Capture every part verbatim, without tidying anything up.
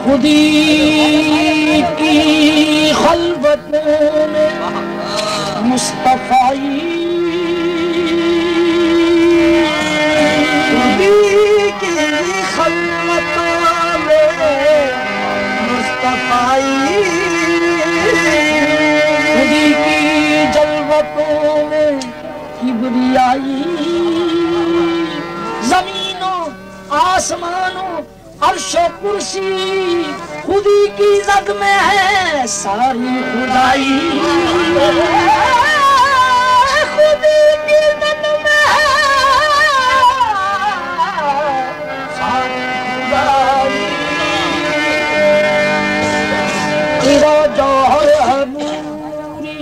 खुदी की खलवतों में मुस्तफाई, खुदी की खलवतों में मुस्तफाई, खुदी की जलवतों में किबरियाई, जमीनों आसमानों अर्शो कुर्सी खुदी की जद में है सारी खुदाई, खुदी की जद में है सारी खुदाई। तेरा जौहर है नूरी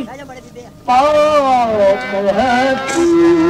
पाक है तू,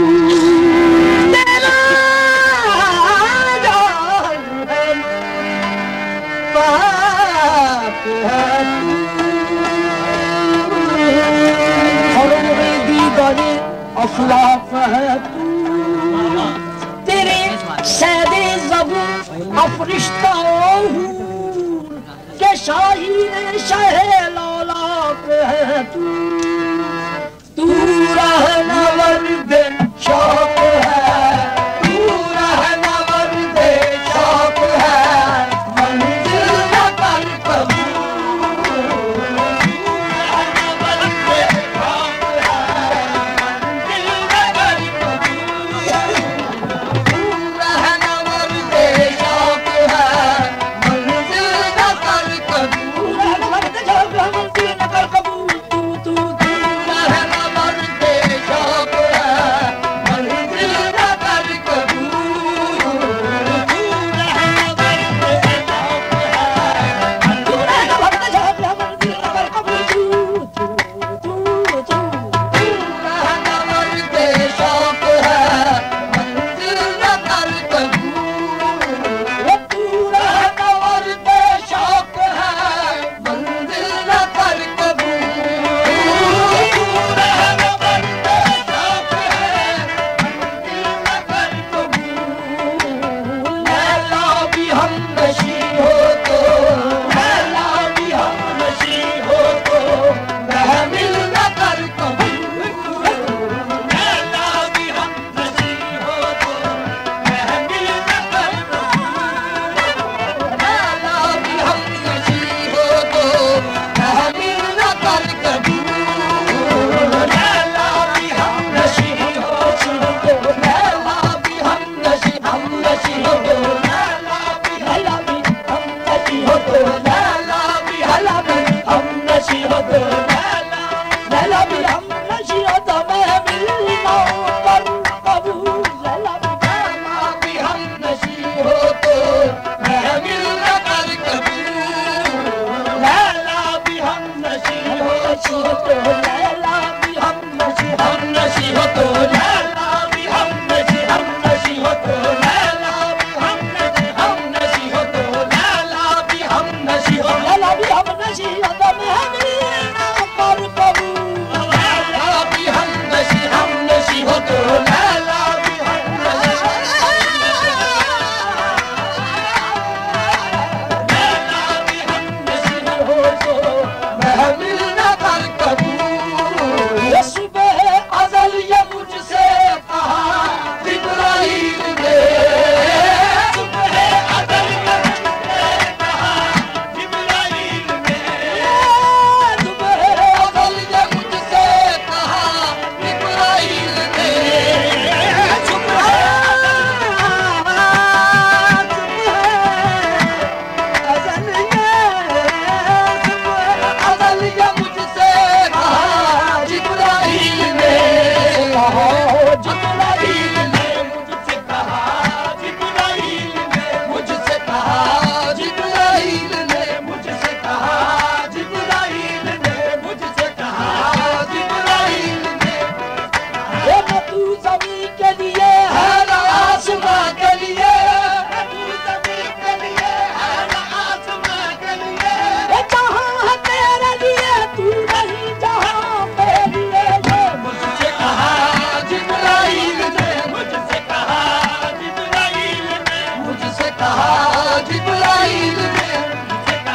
अफलाक है तू, तेरे सैदे ज़बूर अफरिश्ता हूँ के शाहीन शहे लौलाक है तू, तू रहनवर दे शौक है, तू रहनवर दे शौक है, मंजिल न कर कबूल, रहनवर दे शौक है, मंजिल न कर कबूल, तू रहनवर दे शौक है, मंजिल न कर कबूल, रहनवर दे शौक है, मंजिल न कर कबूल, तू तू तू रहनवर दे शौक है, मंजिल न कर कबूल, तू रहनवर दे शौक है, तू रहनवर दे शौक है, मंजिल न कर कबूल, तू तू तू तू रहनवर दे शौक है, मंजिल न कर कबूल, वो तू रहनवर दे शौक है, मंजिल न कर कबूल, तू रहनवर दे शौक है, मंजिल न कर कबूल, लैला भी हम नशी हो तो, लैला भी हम नशी हो तो, महमिल न कर कबूल, लैला भी हम नशी हो तो, महमिल न कर कबूल, लैला भी हम नशी हो तो, महमिल न कर कबूल, लैला भी हम नशी हो तो, लैला भी हम नशी हम नशी हो तो, लैला भी हला भी हम नशी हो तो, लैला भी हला भी हम नशी हो तो, लैला लैला भी हम नशी हो तो, महमिल न कर कबूल, लैला भी लैला भी हम नशी हो तो, महमिल न कर कबूल, लैला भी हम नशी हो तो, लैला भी हम नशी हम नशी हो तो, लैला भी हम नशी हम नशी हो तो, लैला भी हम नशी हम नशी हो तो, लैला भी हम नशी हो, लैला भी हम नशी हो तो, महमिल न कर कबूल, लैला भी हम नशी हम नशी हो तो, लैला भी हम नशी लैला भी हम नशी हो तो, महमिल न कर कबूल, ये सुबह अज़ल ये मुझसे कहा जिब्राइल ने, सुबह अज़ल ये मुझसे कहा जिब्राइल ने, सुबह अज़ल ये मुझसे कहा जिब्राइल ने, सुबह अज़ल ये सुबह अज़ल ये मुझसे कहा जिब्राइल ने, कहा जिब्राइल ने मुझसे कहा, जिब्राइल ने मुझसे कहा, जिब्राइल ने मुझसे कहा, जिब्राइल ने मुझसे कहा, जिब्राइल ने, ये न तू ज़मीन के लिए है न आसमां के लिए, न तू ज़मीन के लिए है न आसमां के लिए, ये जहां है तेरे लिए तू नहीं जहां मेरे लिए, ये मुझसे कहा जिब्राइल ने, मुझसे कहा जिब्राइल ने, मुझसे कहा जिब्राइल ने, मुझसे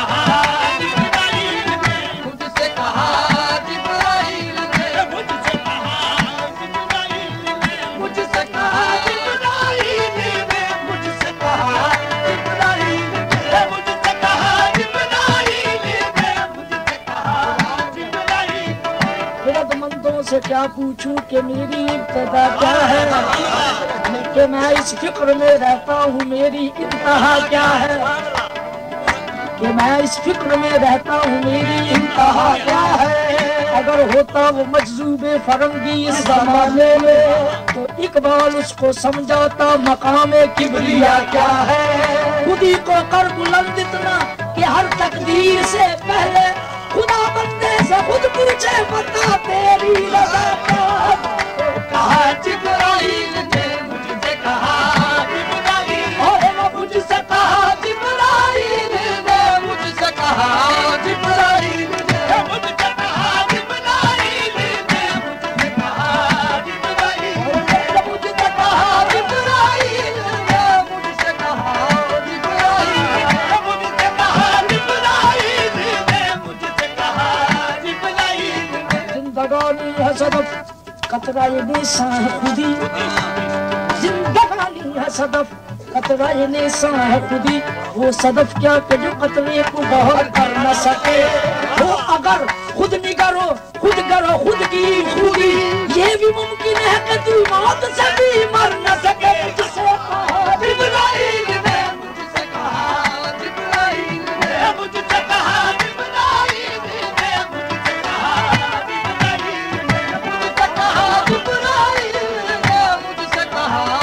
क्या पूछूं कि मेरी इब्तिदा क्या है, कि मैं इस फिक्र में रहता हूँ मेरी इंतहा क्या है, कि मैं इस फिक्र में रहता हूँ मेरी इंतहा क्या है। अगर होता वो मजजूबे फरंगी इस जमाने में तो इकबाल उसको समझाता मकामे किबरिया क्या है। खुदी को कर बुलंद इतना कि हर तकदीर से पहले खुदा बंदे से खुद पूछे बता तेरी रज़ा क्या है। कहा जिब्राइल ने मुझसे कहा, जिब्राइल और मुझसे कहा, जिब्राइल ने मुझसे कहा, जिब्राइल ने मुझसे कहा, जिब्राइल ने मुझसे कहा, जिब्राइल ने मुझसे कहा, जिब्राइल ने मुझसे कहा, जिब्राइल ने मुझसे कहा, जिब्राइल ने मुझसे कहा, जिब्राइल ने जिंदगानी है सदफ कतरा ये निशान है खुदी, जिंदगानी है सदफ कतरा ये निशान है खुदी। वो सदफ क्या कि जो कतरे को बहर कर न सके, वो अगर खुद निगरो खुद करो खुद की खुदी, ये भी मुमकिन है कि तू मौत से भी मर न सके। मुझसे कहा जिब्राइल ने मुझसे कहा, जिब्राइल ने मुझसे कहा, जिब्राइल ने मुझसे कहा, जिब्राइल ने मुझसे कहा, जिब्राइल ने मुझसे कहा,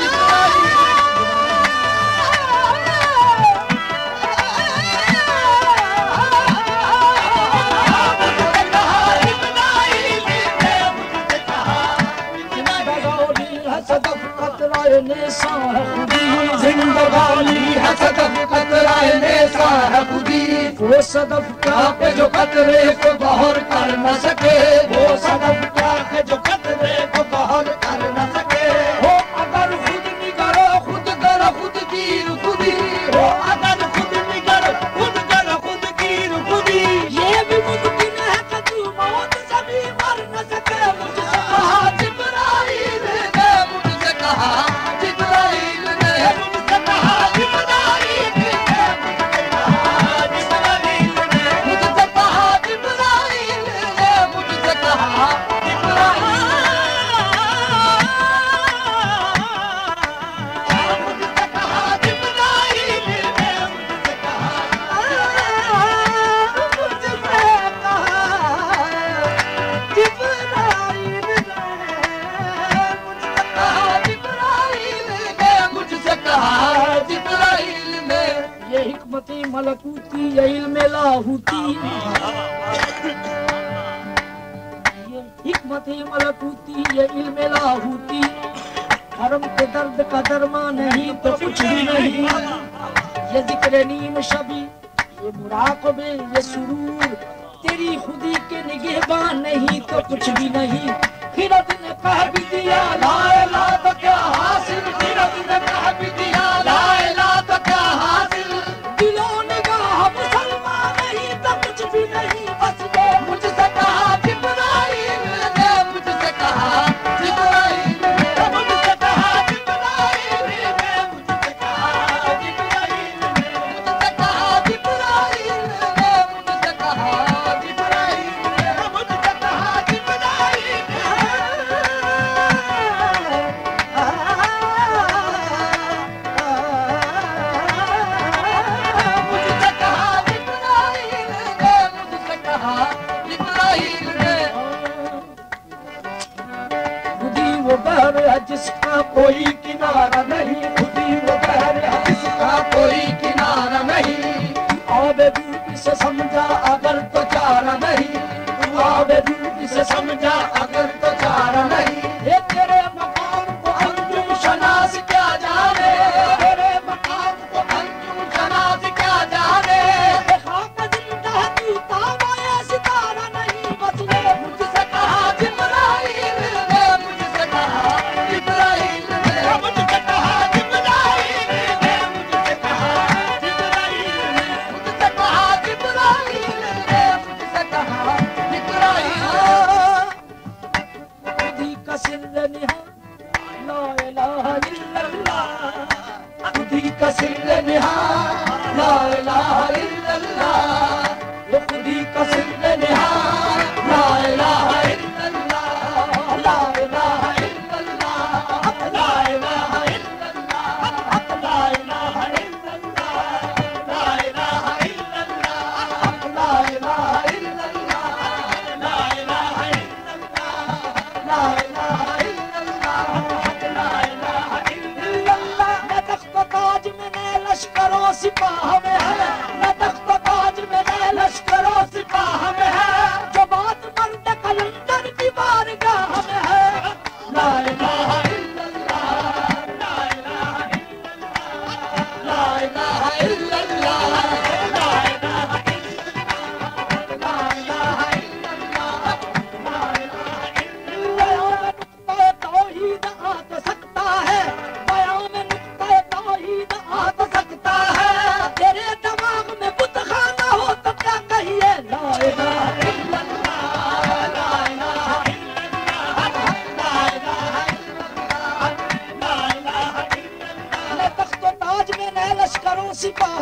जिंदगानी है सदफ कतराए नेसा है खुदी। वो सदफ क्या के जो कतरे को बहर कर न सके, वो सदफ क्या के जो कतरे को बहर कर न सके। वो अगर खुद निगरो खुद करो खुद कीर खुदी, वो अगर खुद निगरो खुद करो खुद कीर खुदी, ये भी मुमकिन है कि तू मौत से भी मर न सके। मुझसे कहा जिब्राइल ने मुझसे कहा, जिब्राइल ने मुझसे कहा, जिब्राइल ने मुझसे कहा, जिब्राइल ने मुझसे कहा, जिब्राइल ने मुझसे कहा, जिब्राइल मुझसे कहा, जिब्राइल ने मुझसे कहा, जिब्राइल ने ये हिकमती मलकूती ये इल्म लाहूती, ये हिकमती मलकूती ये इल्म लाहूती। हरम के दर्द का दरमा नहीं तो कुछ भी नहीं, ये जिक्र नीम शबी ये मुराकबे ये सुरूर, तेरी खुदी के निगहबान नहीं तो कुछ भी नहीं। खिरत ने कह भी दिया ला इलाहा तो क्या हासिल, खिरत ने कह भी दिया ला इलाहा तो क्या हासिल। दिलो निगाह मुसलमान नहीं तो कुछ भी नहीं, बस ये मुझसे कहा जिब्राइल ने मुझसे कहा, जिब्राइल ने मुझसे कहा, जिब्राइल ने मुझसे कहा, जिब्राइल ने मुझसे कहा, जिब्राइल ने मुझसे कहा, जिब्राइल ने मुझसे कहा, जिब्राइल ने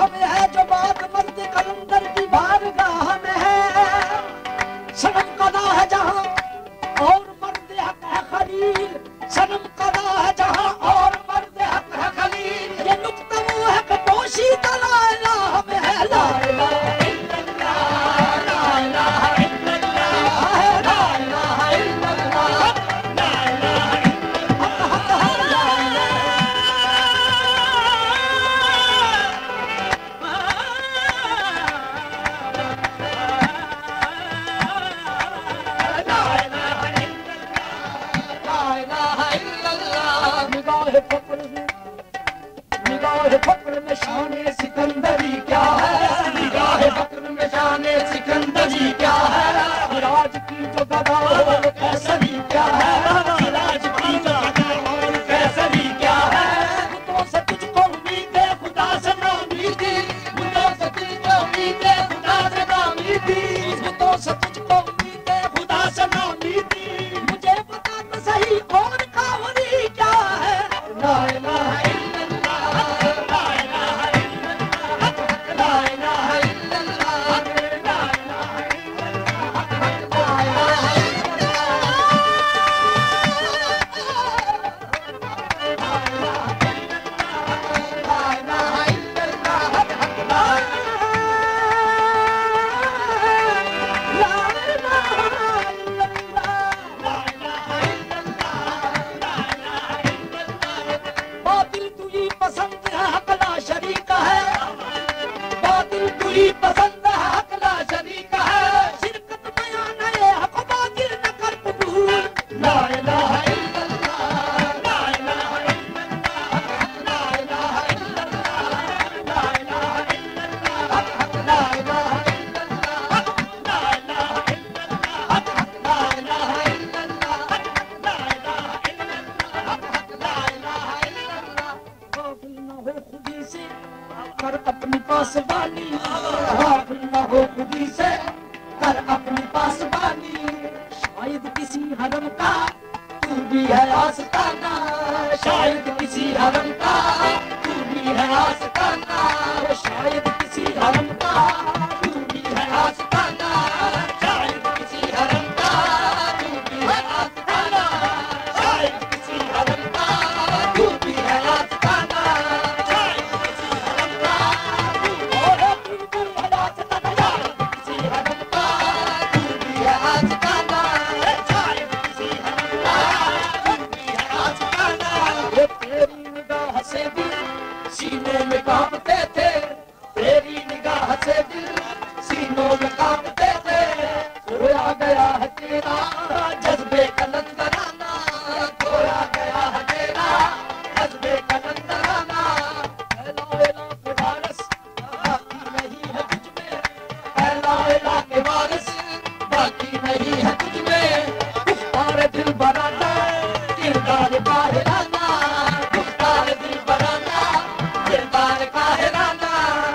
बारगाह में है जो बात मर्द कलंदर की बारगाह में है। सनम कदा है जहां और मर्द हक है खलील, सनम कदा है जहां और मर्द हक है खलील। ये नुक्ता वो है कि पोशीदा ला इलाहा में है। ला इलाहा इल्लल्लाह, ला इलाहा इल्लल्लाह, ला इलाहा इल्लल्लाह, ला इलाहा निगाह फक्र में शाने सिकंदरी क्या है, निगाह फक्र में शाने सिकंदरी क्या है। सिराज की जो गदा और कैसरी क्या है, सिराज की जो गदा और कैसरी क्या है। बुतों से तुझको उम्मीद है खुदा से ना उम्मीदी, बुतों से तुझको उम्मीद है खुदा से ना उम्मीदी, बुतों से तुझको उम्मीद है खुदा से ना उम्मीदी। मुझे बता तो सही कौन कावरी क्या है। ला इलाहा पसंद है हकला शरीक है। शिरकत बयां नए हक बातिल न कर कबूल। ला इलाहा इल्लल्लाह, ला इलाहा इल्लल्लाह, ला इलाहा इल्लल्लाह, ला इलाहा इल्लल्लाह, ला इलाहा इल्लल्लाह, ला इलाहा इल्लल्लाह, ला इलाहा इल्लल्लाह, ला इलाहा इल्लल्लाह, ला इलाहा इल्लल्लाह। गाफिल न हो खुदी से कर अपनी पासबानी, गाफिल न हो खुदी से कर अपनी पासबानी। शायद किसी हरम का तू भी है आस्ताना, शायद किसी हरम का तू भी है आस्ताना, शायद किसी हरम का तू भी है आस्ताना, शायद किसी हरम का तू भी है आस्ताना, शायद किसी हरम का तू भी है आस्ताना, शायद किसी हरम का तू और तू भी है आस्ताना, शायद किसी हरम का तू भी है आस्ताना, शायद किसी हरम का तू भी है आस्ताना। ये तेरी निगाह से दिल सीनों में कांपते थे, तेरी निगाह से दिल सीनों में कांपते थे। खोया गया है तेरा जज्बे का नजराना, खोया गया है तेरा जज्बे का नजराना। एला एला के वारिस बाकी नहीं है तुझ में, एला एला के वारिस बाकी नहीं है तुझ में। गुफ्तार दिल बराना किरदार काहिराना, गुफ्तार दिल बराना किरदार काहिराना।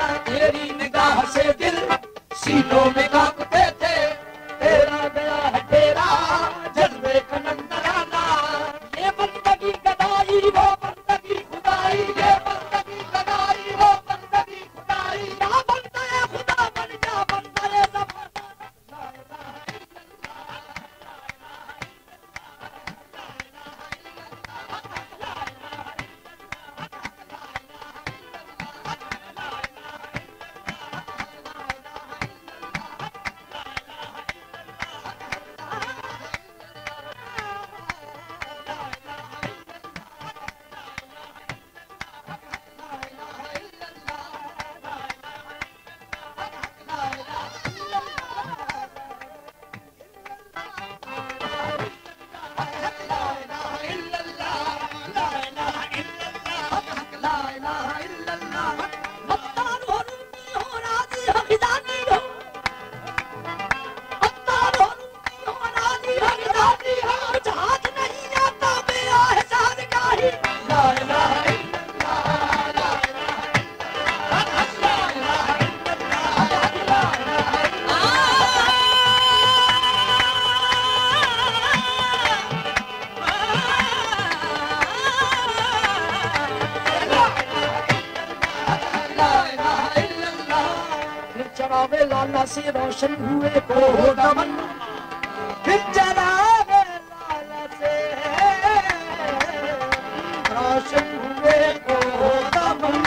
तेरी निगाह से दिल सीनों में कांपते थे, तेरा गया है तेरा जज्बे का नजराना। ये बंदगी गदाई वो बंदगी खुदाई, ये बंदगी गदाई वो बंदगी खुदाई। या बंदा खुदा बन जा बंदा ज़माना। ला इलाहा इल्लल्लाह, जरावे लाला से रोशन हुए को दमन, फिर जरावे लाला से रोशन हुए को दमन।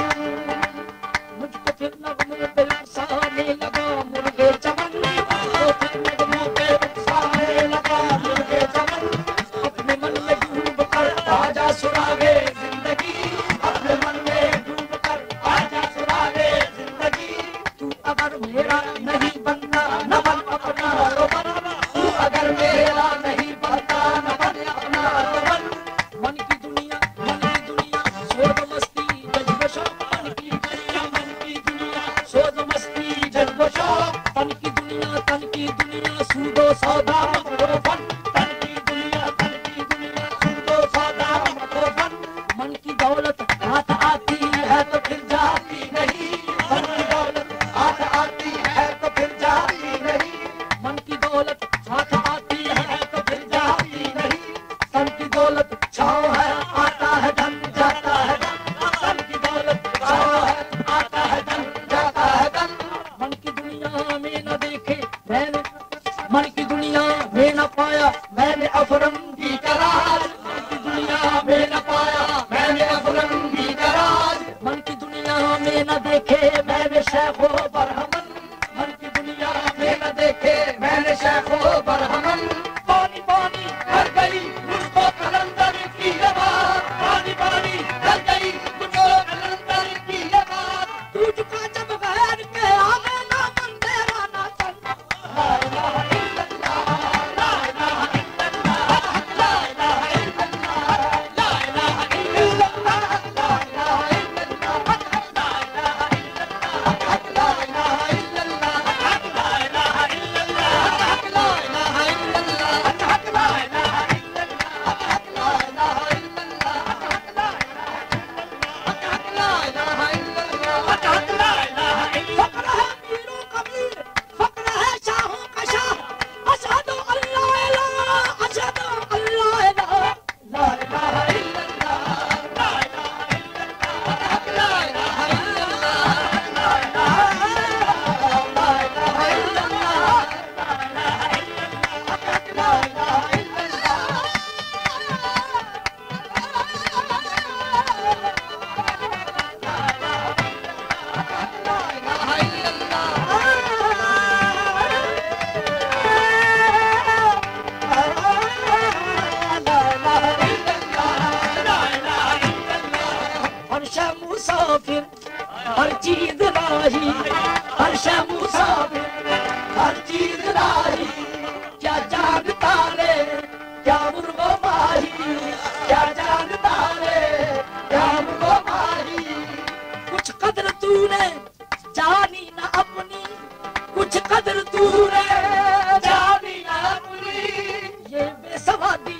मुझको फिर नगमों पे उकसाने लगा मुर्गे चमन, मुझको फिर नगमों पे उकसाने लगा मुर्गे चमन। अपने मन में डूब कर आजा सुरागे जिंदगी, अपने मन में डूब कर आजा सुरागे जिंदगी। तू अगर मेरा नहीं बनना न बन अपना तो बन, तू अगर मेरा नहीं बनता न बन अपना तो बन। मन की दुनिया मन की दुनिया सोच मस्ती जज्ब शौक, मन की दुनिया मन की दुनिया सोच मस्ती जज्ब शौक। तन की दुनिया तन की दुनिया सूदो सौदा मतो फन, तन की दुनिया तन की दुनिया सूदो सौदा मतो फन। मन की दौलत हाथ आती है तो फिर जाती नहीं, मन की दौलत हाथ आती है तो फिर जाती नहीं। मन की दौलत हाथ आती है तो फिर जाती नहीं। तन की दौलत छाँव है आता है धन जाता है धन, तन की दौलत छाँव है आता है धन जाता है धन। मन की दुनिया में न देखे मैंने, मन की दुनिया में न पाया मैंने अफरंगी का राज, मन की दुनिया में न पाया मैंने अफरंगी का राज। मन की दुनिया में न देखे मैंने शेखो बरहमन, मन की दुनिया में न देखे मैंने शेखो बरहमन। पानी पानी कर गई मुझको कलंदर की ये बात, पानी पानी कर गई मुझको कलंदर की ये बात। तू झुका जब गैर के आगे ना मन तेरा ना चल, ला इलाहा इल्लल्लाह, ला इलाहा इल्लल्लाह, ला इलाहा इल्लल्लाह, ला इलाहा इल्लल्लाह, ला इलाहा इल्लल्लाह, ला इलाहा इल्लल्लाह, ला इलाहा इल्लल्लाह, ला इलाहा इल्लल्लाह, ला इलाहा इल्लल्लाह, ला इलाहा मुसाफिर हर चीज राही, हर शय मुसाफिर हर चीज राही। क्या जानता रे क्या मुर्गो माही, क्या जानता रे क्या मुर्गो माही। कुछ कदर तूने जानी ना अपनी, कुछ कदर तूने जानी ना अपनी। ये बेसवादी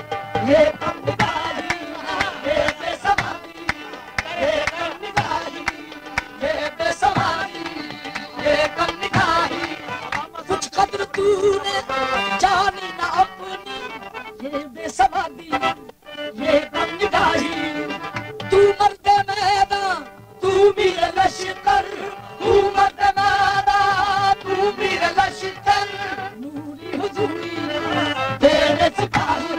ये कम निगाही, ये बेसवादी ये कम निगाही, ये बेसवादी ये कम निगाही। कुछ कदर तूने जानी ना अपनी, ये बेसवादी ये कम निगाही। तू मर्दे मैदान तू मेरे लश्कर, तू मर्दे मैदान तू मेरे लश्कर। नूरी हुजूरी तेरे सिपाही,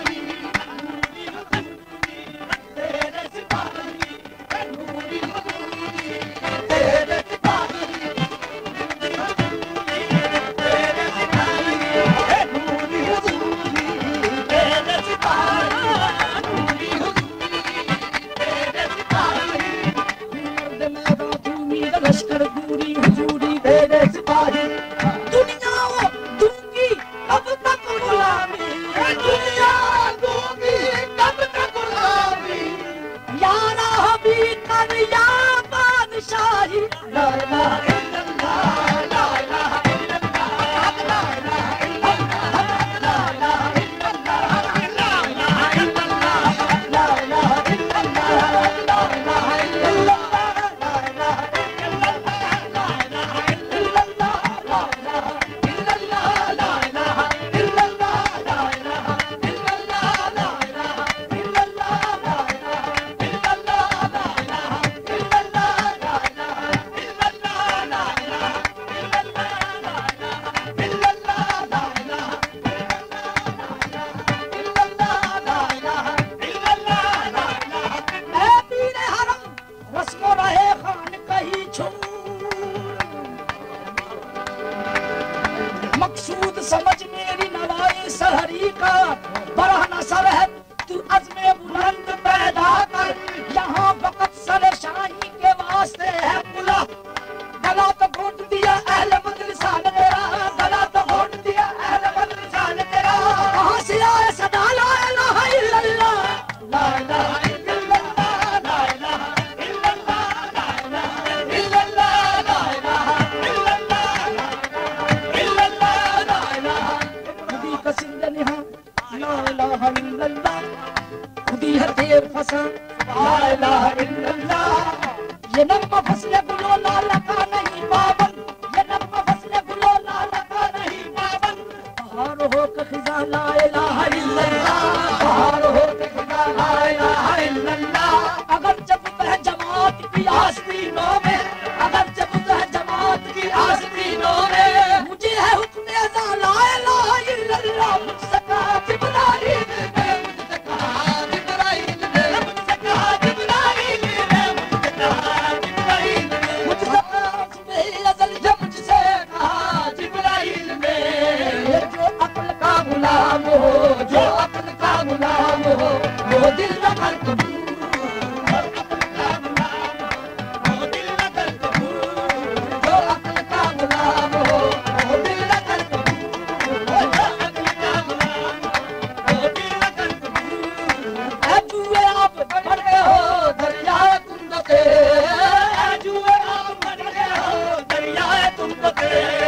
नूरी हुजूरी तेरे सिपाही, नूरी हुजूरी तेरे सिपाही, नूरी हुजूरी तेरे सिपाही, नूरी हुजूरी तेरे सिपाही, नूरी हुजूरी तेरे सिपाही। मर्द मैदान तू मेरा लश्कर, नूरी हुजूरी तेरे सिपाही। दुनिया वो दूंगी कब तक गुलामी, दुनिया दूंगी कब तक गुलामी। यारा हबी कर या बादशाही। ला इलाहा इल्लल्लाह, ला इलाहा इल्लल्लाह, ला इलाहा इल्लल्लाह, ला इलाहा इल्लल्लाह, ला इलाहा इल्लल्लाह, ला इलाहा इल्लल्लाह, ला इलाहा इल्लल्लाह, ला इलाहा इल्लल्लाह, ला इलाहा इल्लल्लाह, ला इलाहा इल्लल्लाह, ला इलाहा इल्लल्लाह, ला इलाहा इल्लल्लाह, ला इलाहा इल्लल्लाह, ला इलाहा इल्लल्लाह, ला इलाहा इल्लल्लाह, ला इलाहा इल्लल्लाह, ला मकसूद समझ मेरी नवाई सहरी का, बरह नसर है तू अज़्मे बुलंद पैदा कर, यहाँ वक़्त सर शाही के वास्ते है बुला, गला तो घोट दिया अहले मजलिसा ने तेरा, गला तो घोट दिया अहले मजलिसा ने तेरा, कहाँ से आए सदा ला इलाहा इल्लल्लाह, ला इलाहा इल्लल्लाह, ला इलाहा इल्लल्लाह, ला इलाहा इल्लल्लाह, ला इलाहा इल्लल्लाह, इल्लल्लाह, ला इलाहा खुदी का सिंदन यहाँ, ला इलाहा इल्लल्लाह, खुदी है तेर फसा, ला इलाहा इल्लल्लाह, ये नगमा फसले गुलो लाला का नहीं पावन, ये नगमा फसले गुलो लाला का नहीं पावन, बहार हो के खिजा ला इलाहा इल्लल्लाह, बहार हो के खिजा ला इलाहा इल्लल्लाह, अगर जब वह जमात की आस्तीनों में, अगर जब वह जमात की आस्तीनों में, मुझे है हुक्म अज़ा ला इलाहा इल्लल्लाह, मुझसे कहा जिब्राइल ने, मुझसे कहा जिब्राइल ने, मुझसे कहा जिब्राइल ने, मुझसे कहा जिब्राइल ने, मुझसे कहा मुझसे कहा जिब्राइल ने, ये जो अक्ल का गुलाम हो, जो अक्ल का गुलाम हो, वो दिल न कर कबूल, जो अक्ल का गुलाम हो, वो दिल न कर कबूल, जो अक्ल का गुलाम हो, वो दिल न कर कबूल, जो अक्ल का गुलाम हो, वो दिल न कर कबूल, ऐ जुए आप बढ़ गए हो दरियाए तुम तो के, ऐ जुए आप बढ़ गए हो दरियाए तुम तो के।